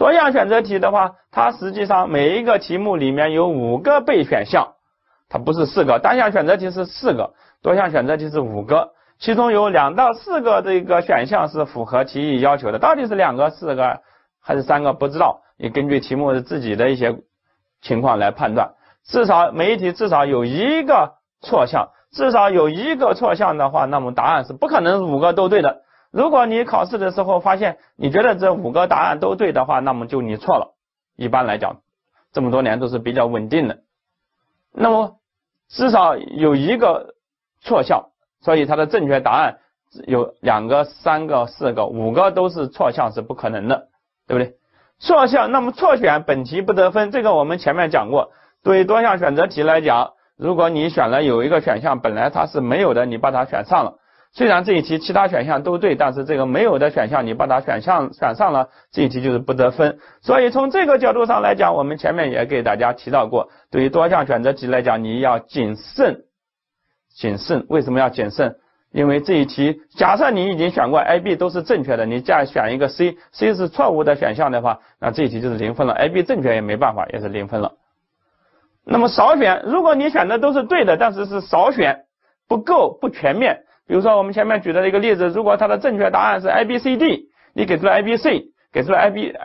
多项选择题的话，它实际上每一个题目里面有5个备选项，它不是4个，单项选择题是4个，多项选择题是5个，其中有2到4个这个选项是符合题意要求的，到底是2个、4个还是3个不知道，你根据题目自己的一些情况来判断。至少每一题至少有1个错项，至少有1个错项的话，那么答案是不可能5个都对的。如果你考试的时候发现你觉得这5个答案都对的话，那么就你错了。一般来讲，这么多年都是比较稳定的。那么至少有1个错项，所以它的正确答案有2个、3个、4个、5个都是错项是不可能的，对不对？错项，那么错选本题不得分，这个我们前面讲过。对于多项选择题来讲，如果你选了有一个选项本来它是没有的，你把它选上了，虽然这一题其他选项都对，但是这个没有的选项你把它选上了，这一题就是不得分。所以从这个角度上来讲，我们前面也给大家提到过，对于多项选择题来讲，你要谨慎。为什么要谨慎？因为这一题假设你已经选过 A、B 都是正确的，你再选一个 C 是错误的选项的话，那这一题就是0分了， A、B 正确也没办法，也是0分了。那么少选，如果你选的都是对的，但是是少选，不够不全面。比如说我们前面举的一个例子，如果它的正确答案是 A、B、C、D， 你给出了 A、B、C， 给出了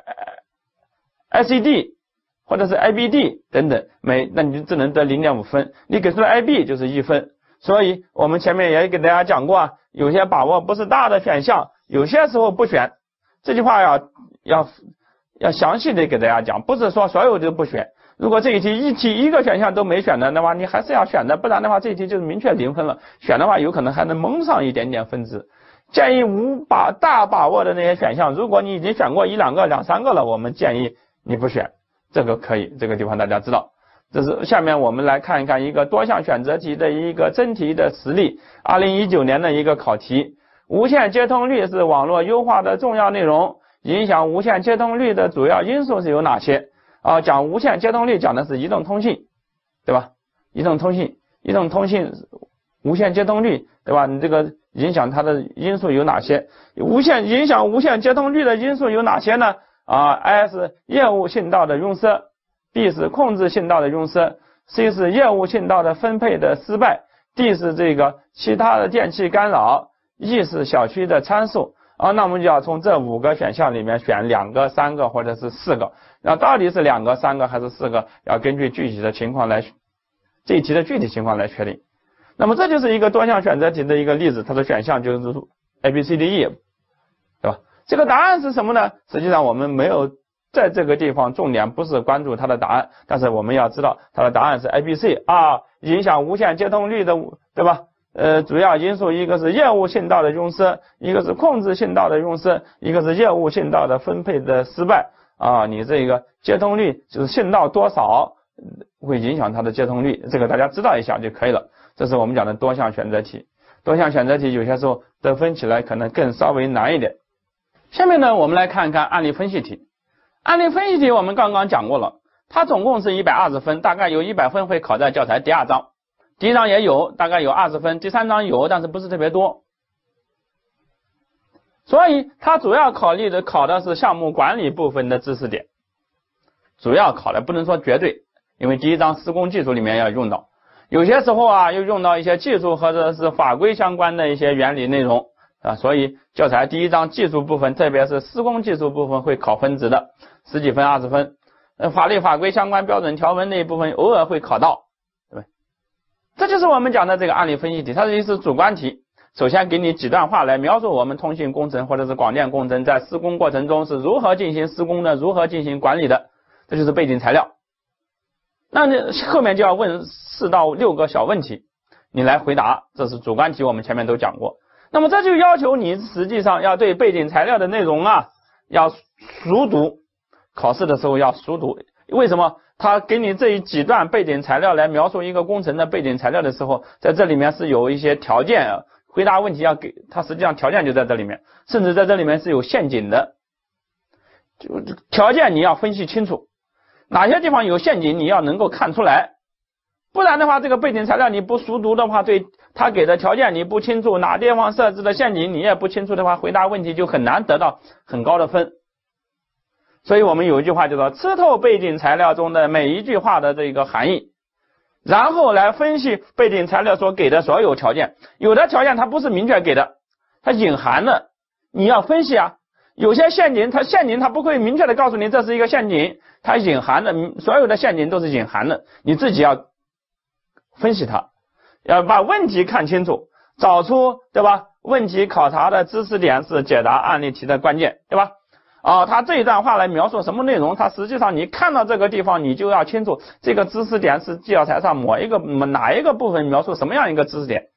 A、B、C、D 或者是 A、B、D 等等，那你就只能得 0.5 分，你给出了 A、B 就是1分。所以我们前面也给大家讲过啊，有些把握不是大的选项，有些时候不选。这句话要详细的给大家讲，不是说所有的不选。如果这一题一个选项都没选的，那么你还是要选的，不然的话这一题就是明确0分了。选的话有可能还能蒙上一点点分值。建议大把握的那些选项，如果你已经选过1、2个、2、3个了，我们建议你不选，这个可以，这个地方大家知道。这是下面我们来看一看一个多项选择题的一个真题的实例，2019年的一个考题。无线接通率是网络优化的重要内容，影响无线接通率的主要因素是有哪些？讲无线接通率讲的是移动通信，对吧？移动通信无线接通率，对吧？你这个影响它的因素有哪些？影响无线接通率的因素有哪些呢？A 是业务信道的拥塞， B 是控制信道的拥塞， C 是业务信道的分配的失败， D 是这个其他的电气干扰， E 是小区的参数。那我们就要从这5个选项里面选2个、3个或者是4个。那到底是2个、3个还是4个，要根据具体的情况来，这一题的具体情况来确定。那么这就是一个多项选择题的一个例子，它的选项就是 A、B、C、D、E， 对吧？这个答案是什么呢？实际上我们没有在这个地方重点不是关注它的答案，但是我们要知道它的答案是 A、B、C 影响无线接通率的，对吧？主要因素一个是业务信道的拥塞，一个是控制信道的拥塞，一个是业务信道的分配的失败你这个接通率就是信道多少会影响它的接通率，这个大家知道一下就可以了。这是我们讲的多项选择题。多项选择题有些时候得分起来可能更稍微难一点。下面呢，我们来看一看案例分析题。案例分析题我们刚刚讲过了，它总共是120分，大概有100分会考在教材第2章。第1章也有，大概有20分，第3章有，但是不是特别多。所以它主要考的是项目管理部分的知识点，主要考的不能说绝对，因为第1章施工技术里面要用到，有些时候又用到一些技术或者是法规相关的一些原理内容所以教材第1章技术部分，特别是施工技术部分会考分值的，10几分、20分。法律法规相关标准条文那一部分偶尔会考到，对吧？这就是我们讲的这个案例分析题，它是主观题。首先给你几段话来描述我们通信工程或者是广电工程在施工过程中是如何进行施工的，如何进行管理的，这就是背景材料。那你后面就要问4到6个小问题，你来回答，这是主观题，我们前面都讲过。那么这就要求你实际上要对背景材料的内容要熟读，考试的时候要熟读。为什么？他给你这几段背景材料来描述一个工程的背景材料的时候，在这里面是有一些条件回答问题要给他，实际上条件就在这里面，甚至在这里面是有陷阱的。就条件你要分析清楚，哪些地方有陷阱你要能够看出来，不然的话这个背景材料你不熟读的话，对他给的条件你不清楚，哪地方设置的陷阱你也不清楚的话，回答问题就很难得到很高的分。 所以我们有一句话叫做吃透背景材料中的每一句话的这个含义，然后来分析背景材料所给的所有条件。有的条件它不是明确给的，它隐含的，你要分析啊。有些陷阱它不会明确的告诉你这是一个陷阱，它隐含的，所有的陷阱都是隐含的，你自己要分析它，要把问题看清楚，找出，对吧？问题考察的知识点是解答案例题的关键，对吧？他这一段话来描述什么内容，它实际上你看到这个地方，你就要清楚这个知识点是教材上哪一个部分描述什么样一个知识点。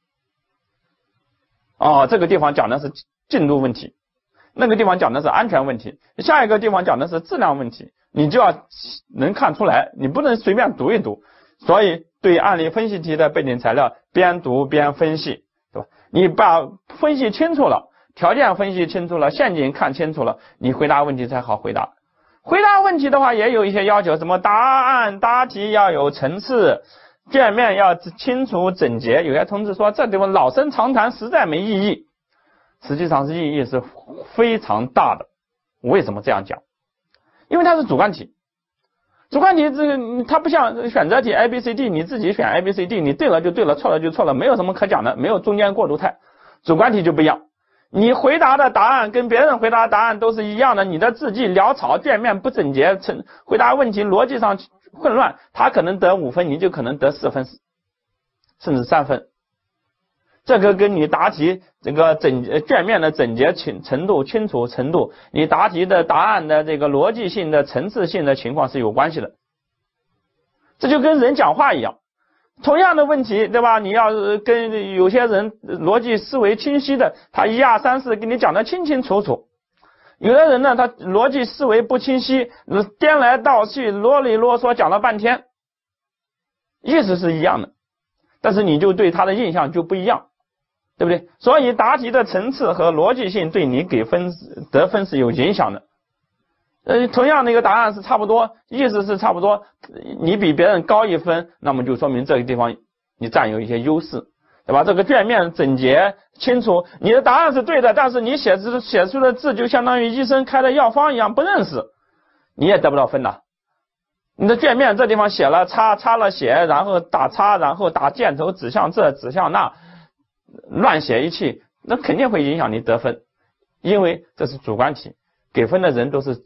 这个地方讲的是进度问题，那个地方讲的是安全问题，下一个地方讲的是质量问题，你就要能看出来，你不能随便读一读。所以对案例分析题的背景材料边读边分析，对吧？你把分析清楚了，条件分析清楚了，陷阱看清楚了，你回答问题才好回答。回答问题的话也有一些要求，什么答案答题要有层次，卷面要清楚整洁。有些同志说这地方老生常谈，实在没意义，实际上是意义是非常大的。为什么这样讲？因为它是主观题，主观题这个它不像选择题 ABCD， 你自己选 ABCD， 你对了就对了，错了就错了，没有什么可讲的，没有中间过渡态。主观题就不一样，你回答的答案跟别人回答的答案都是一样的，你的字迹潦草，卷面不整洁，回答问题逻辑上混乱，他可能得5分，你就可能得4分甚至3分。这个跟你答题这个卷面的整洁程度、清楚程度，你答题的答案的这个逻辑性的层次性的情况是有关系的。这就跟人讲话一样，同样的问题，对吧？你要跟有些人逻辑思维清晰的，他1、2、3、4给你讲得清清楚楚。有的人呢，他逻辑思维不清晰，颠来倒去，啰里啰嗦讲了半天，意思是一样的，但是你就对他的印象就不一样，对不对？所以答题的层次和逻辑性对你得分是有影响的。同样的一个答案是差不多，意思是差不多，你比别人高1分，那么就说明这个地方你占有一些优势，对吧？这个卷面整洁清楚，你的答案是对的，但是你写出的字就相当于医生开的药方一样，不认识，你也得不到分的。你的卷面这地方写了擦了写，然后打叉，然后打箭头指向这指向那，乱写一气，那肯定会影响你得分，因为这是主观题，给分的人都是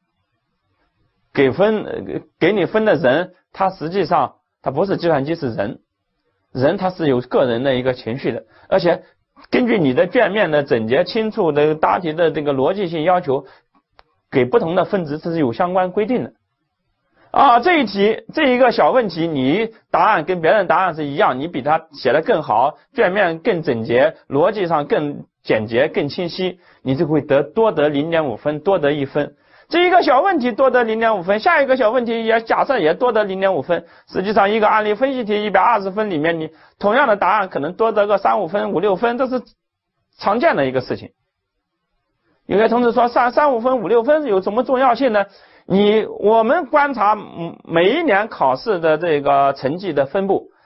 给你分的人，他实际上他不是计算机，是人他是有个人的一个情绪的，而且根据你的卷面的整洁清楚的答题的这个逻辑性要求，给不同的分值这是有相关规定的。这一个小问题，你答案跟别人答案是一样，你比他写得更好，卷面更整洁，逻辑上更简洁更清晰，你就会多得 0.5 分，多得1分。这一个小问题多得 0.5 分，下一个小问题也假设也多得 0.5 分。实际上一个案例分析题120分里面，你同样的答案可能多得个3、5分、5、6分，这是常见的一个事情。有些同志说3、5分、5、6分有什么重要性呢？我们观察每一年考试的这个成绩的分布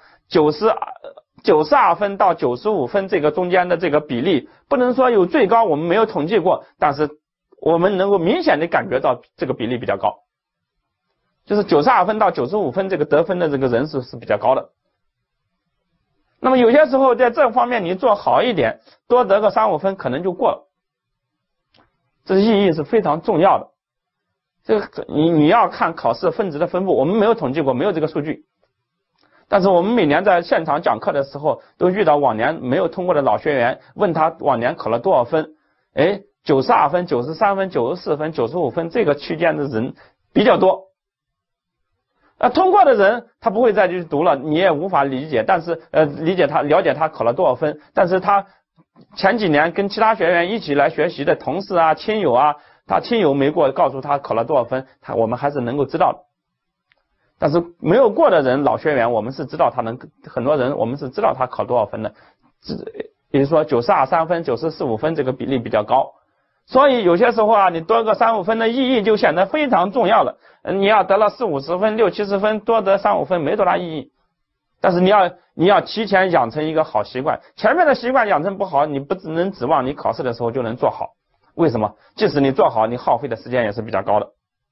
，92分到95分这个中间的这个比例，不能说有最高，我们没有统计过，但是我们能够明显的感觉到这个比例比较高，就是92分到95分这个得分的这个人数是比较高的。那么有些时候在这方面你做好一点，多得个3、5分可能就过了，这意义是非常重要的。这个你要看考试分值的分布，我们没有统计过，没有这个数据，但是我们每年在现场讲课的时候都遇到往年没有通过的老学员，问他往年考了多少分，92分、93分、94分、95分这个区间的人比较多。通过的人他不会再去读了，你也无法理解，但是了解他考了多少分，但是他前几年跟其他学员一起来学习的同事啊、亲友啊，他亲友没过告诉他考了多少分，我们还是能够知道的。但是没有过的人，老学员我们是知道很多人我们是知道他考多少分的，比如说92、3分、94、5分这个比例比较高。所以有些时候你多个3、5分的意义就显得非常重要了。你要得了40、50分、60、70分，多得3、5分没多大意义。但是你要提前养成一个好习惯，前面的习惯养成不好，你不能指望你考试的时候就能做好。 为什么？即使你做好，你耗费的时间也是比较高的。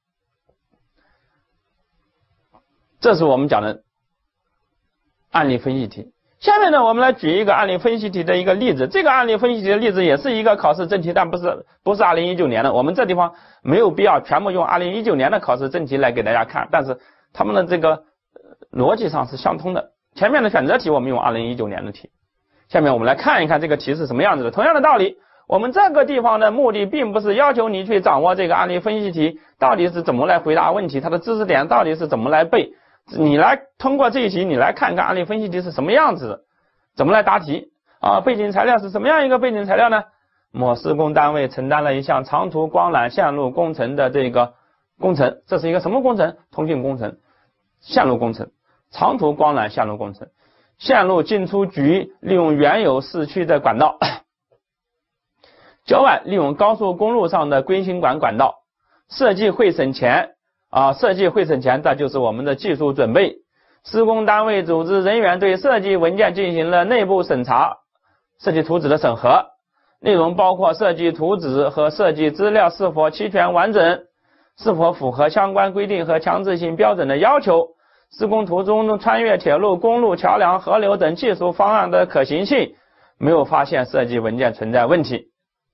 这是我们讲的案例分析题。下面呢，我们来举一个案例分析题的一个例子。这个案例分析题的例子也是一个考试真题，但不是2019年的。我们这地方没有必要全部用2019年的考试真题来给大家看，但是他们的这个逻辑上是相通的。前面的选择题我们用2019年的题。下面我们来看一看这个题是什么样子的。同样的道理，我们这个地方的目的并不是要求你去掌握这个案例分析题到底是怎么来回答问题，它的知识点到底是怎么来背。你来通过这一题，你来看看案例分析题是什么样子的，怎么来答题啊？背景材料是什么样一个背景材料呢？某施工单位承担了一项长途光缆线路工程的这个工程，这是一个什么工程？通信工程，线路工程，长途光缆线路工程。线路进出局利用原有市区的管道，郊外利用高速公路上的归心管管道。设计会审前设计会审前，这就是我们的技术准备。施工单位组织人员对设计文件进行了内部审查，设计图纸的审核，内容包括设计图纸和设计资料是否齐全完整，是否符合相关规定和强制性标准的要求，施工途中穿越铁路、公路、桥梁、河流等技术方案的可行性，没有发现设计文件存在问题。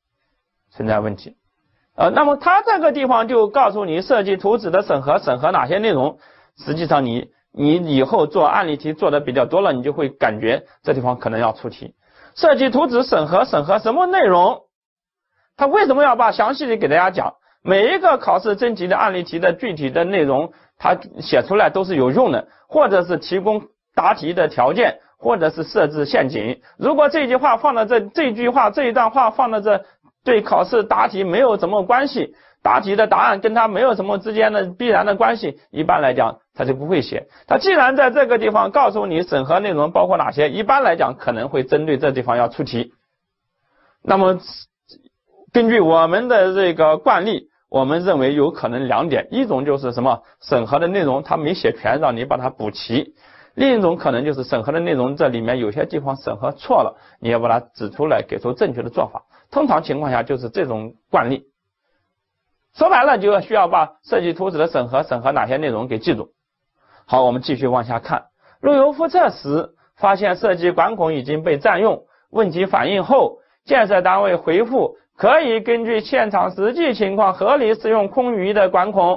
那么它这个地方就告诉你设计图纸的审核哪些内容。实际上你以后做案例题做的比较多了，你就会感觉这地方可能要出题。设计图纸审核什么内容？他为什么要把详细的给大家讲？每一个考试真题的案例题的具体的内容，它写出来都是有用的，或者是提供答题的条件，或者是设置陷阱。如果这句话放到这一段话放到这，对考试答题没有什么关系，答题的答案跟它没有什么之间的必然的关系，一般来讲他就不会写。他既然在这个地方告诉你审核内容包括哪些，一般来讲可能会针对这地方要出题。那么根据我们的这个惯例，我们认为有可能两点，一种就是什么审核的内容他没写全，让你把它补齐；另一种可能就是审核的内容这里面有些地方审核错了，你要把它指出来，给出正确的做法。通常情况下就是这种惯例。说白了就需要把设计图纸的审核哪些内容给记住。好，我们继续往下看。路由复测时发现设计管孔已经被占用，问题反映后，建设单位回复可以根据现场实际情况合理使用空余的管孔。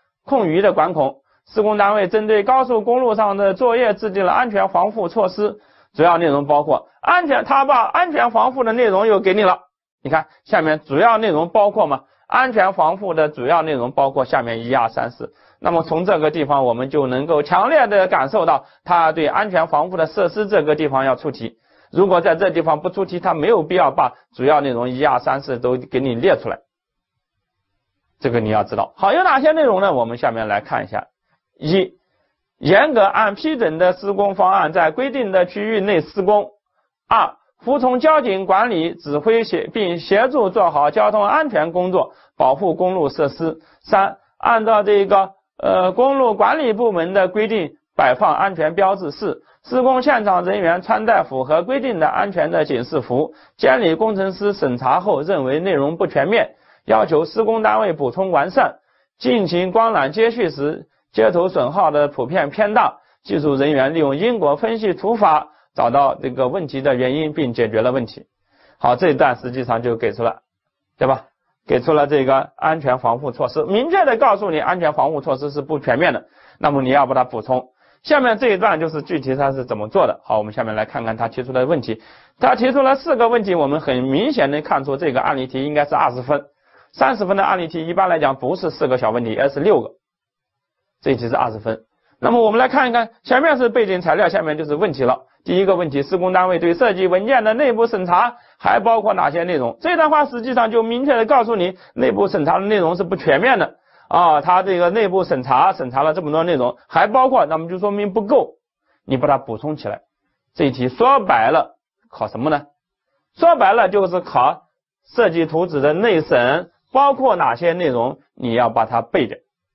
施工单位针对高速公路上的作业制定了安全防护措施，主要内容包括他把安全防护的内容又给你了。你看下面主要内容包括吗？安全防护的主要内容包括下面1、2、3、4。那么从这个地方我们就能够强烈的感受到他对安全防护的设施这个地方要出题。如果在这地方不出题，他没有必要把主要内容1、2、3、4都给你列出来。这个你要知道。好，有哪些内容呢？我们下面来看一下。1、严格按批准的施工方案在规定的区域内施工。2、服从交警管理指挥并协助做好交通安全工作，保护公路设施。3、按照这个公路管理部门的规定摆放安全标志。4、施工现场人员穿戴符合规定的安全的警示服。监理工程师审查后认为内容不全面，要求施工单位补充完善。进行光缆接续时，接头损耗的普遍偏大，技术人员利用因果分析图法找到这个问题的原因并解决了问题。好，这一段实际上就给出了，对吧？给出了这个安全防护措施，明确的告诉你安全防护措施是不全面的，那么你要把它补充。下面这一段就是具体它是怎么做的。好，我们下面来看看他提出的问题。他提出了4个问题，我们很明显的看出这个案例题应该是20分。30分的案例题一般来讲不是4个小问题，而是6个。这一题是20分。那么我们来看一看，前面是背景材料，下面就是问题了。第一个问题，施工单位对设计文件的内部审查还包括哪些内容？这段话实际上就明确的告诉你，内部审查的内容是不全面的他这个内部审查了这么多内容，还包括，那么就说明不够，你把它补充起来。这一题说白了考什么呢？说白了就是考设计图纸的内审包括哪些内容，你要把它背着。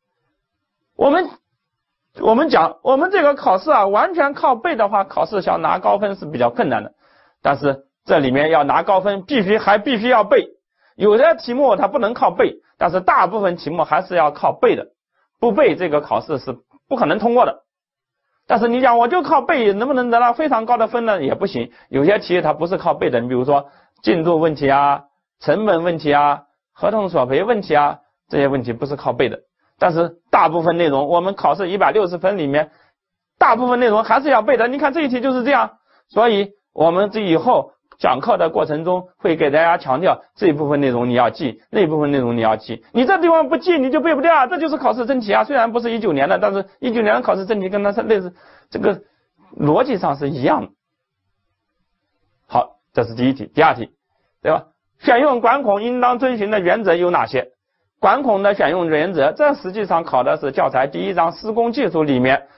我们讲，我们这个考试完全靠背的话，考试想拿高分是比较困难的。但是这里面要拿高分，必须要背。 有的题目它不能靠背，但是大部分题目还是要靠背的，不背这个考试是不可能通过的。但是你讲我就靠背能不能得到非常高的分呢？也不行，有些题它不是靠背的，你比如说进度问题啊、成本问题啊、合同索赔问题啊，这些问题不是靠背的。但是大部分内容我们考试160分里面大部分内容还是要背的，你看这一题就是这样。所以我们这以后讲课的过程中会给大家强调这一部分内容你要记，那一部分内容你要记，你这地方不记你就背不掉啊，这就是考试真题啊。虽然不是19年的，但是19年的考试真题跟它是类似，这个逻辑上是一样的。好，这是第一题。第二题，对吧？选用管孔应当遵循的原则有哪些？管孔的选用原则，这实际上考的是教材第1章施工技术里面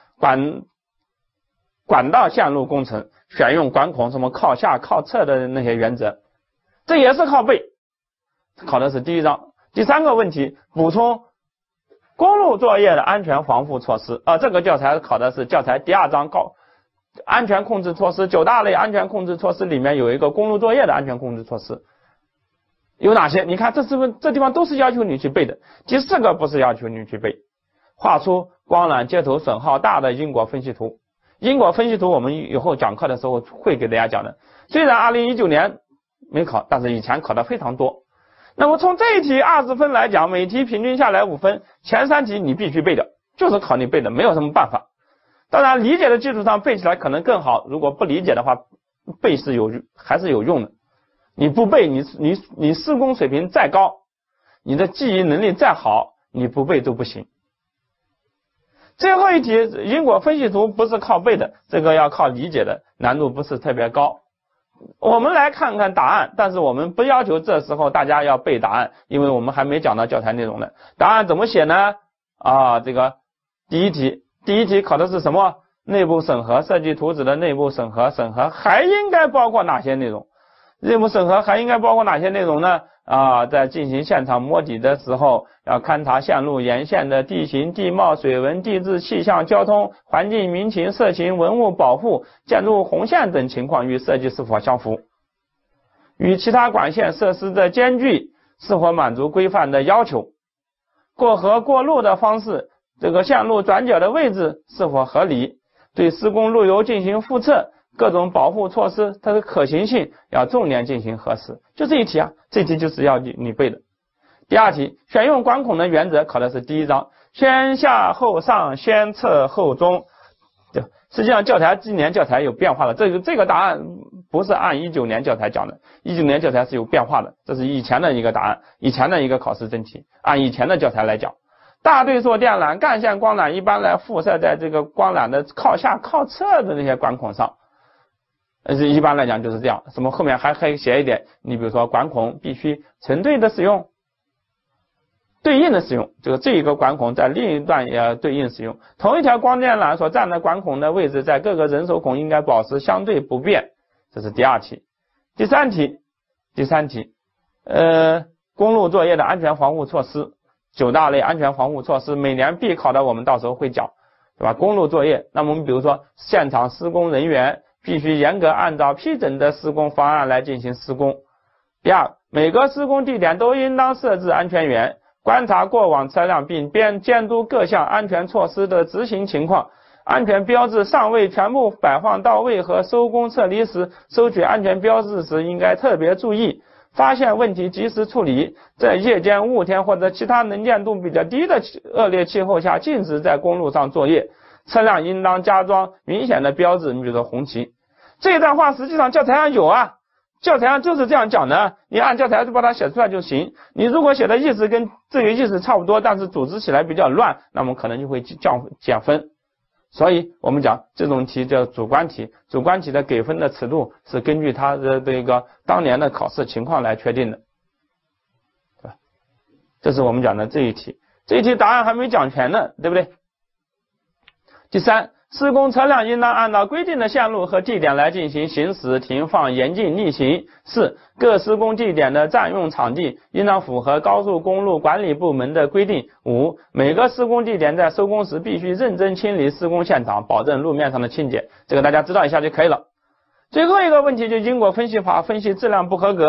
管道线路工程选用管孔什么靠下靠侧的那些原则，这也是靠背，考的是第1章。第3个问题，补充公路作业的安全防护措施这个教材考的是教材第2章安全控制措施，9大类安全控制措施里面有一个公路作业的安全控制措施有哪些？你看这是不是这地方都是要求你去背的。第4个不是要求你去背，画出光缆接头损耗大的因果分析图。因果分析图我们以后讲课的时候会给大家讲的，虽然2019年没考，但是以前考的非常多。那么从这一题20分来讲，每题平均下来5分，前3题你必须背的，就是考你背的，没有什么办法。当然理解的基础上背起来可能更好，如果不理解的话，背是还是有用的。你不背，你施工水平再高，你的记忆能力再好，你不背都不行。最后一题因果分析图不是靠背的，这个要靠理解的，难度不是特别高。我们来看看答案，但是我们不要求这时候大家要背答案，因为我们还没讲到教材内容呢。答案怎么写呢？这个第一题考的是什么？内部审核，设计图纸的内部审核还应该包括哪些内容？内部审核还应该包括哪些内容呢？在进行现场摸底的时候，要勘察线路沿线的地形、地貌、水文、地质、气象、交通、环境、民情、社情、文物保护、建筑红线等情况与设计是否相符，与其他管线设施的间距是否满足规范的要求，过河过路的方式，这个线路转角的位置是否合理，对施工路由进行复测，各种保护措施它的可行性要重点进行核实。就这一题这一题就是要你背的。第2题，选用管孔的原则考的是第1章，先下后上，先侧后中。实际上今年教材有变化的，这个答案不是按19年教材讲的，19年教材是有变化的，这是以前的一个答案，以前的一个考试真题，按以前的教材来讲。大对数电缆、干线光缆一般来附设在这个光缆的靠下靠侧的那些管孔上，一般来讲就是这样。什么后面还可以写一点，你比如说管孔必须成对的使用，对应的使用，这一个管孔在另一段也要对应使用。同一条光电缆所占的管孔的位置在各个人手孔应该保持相对不变，这是第2题。第三题，公路作业的安全防护措施，9大类安全防护措施，每年必考的我们到时候会讲，对吧？公路作业，那么我们比如说现场施工人员必须严格按照批准的施工方案来进行施工。第2，每个施工地点都应当设置安全员，观察过往车辆并监督各项安全措施的执行情况。安全标志尚未全部摆放到位和收工撤离时，收取安全标志时应该特别注意，发现问题及时处理。在夜间、雾天或者其他能见度比较低的恶劣气候下，禁止在公路上作业。车辆应当加装明显的标志，你比如说红旗。这一段话实际上教材上有教材上就是这样讲的，你按教材就把它写出来就行。你如果写的意思跟这个意思差不多，但是组织起来比较乱，那么可能就会减分。所以我们讲这种题叫主观题，主观题的给分的尺度是根据它的这个当年的考试情况来确定的，对吧？这是我们讲的这一题。这一题答案还没讲全呢，对不对？第3，施工车辆应当按照规定的线路和地点来进行行驶、停放、严禁逆行。4，各施工地点的占用场地应当符合高速公路管理部门的规定。5，每个施工地点在收工时必须认真清理施工现场，保证路面上的清洁。这个大家知道一下就可以了。最后一个问题就因果分析法分析质量不合格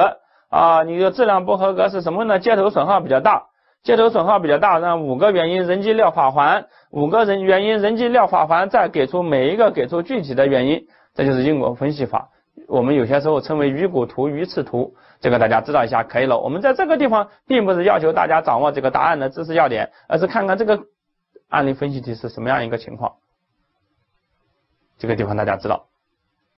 你的质量不合格是什么呢？接头损耗比较大，接头损耗比较大，那5个原因人机料法环，5个原因人机料法环，再给出每一个给出具体的原因，这就是因果分析法。我们有些时候称为鱼骨图、鱼翅图，这个大家知道一下可以了。我们在这个地方并不是要求大家掌握这个答案的知识要点，而是看看这个案例分析题是什么样一个情况。这个地方大家知道。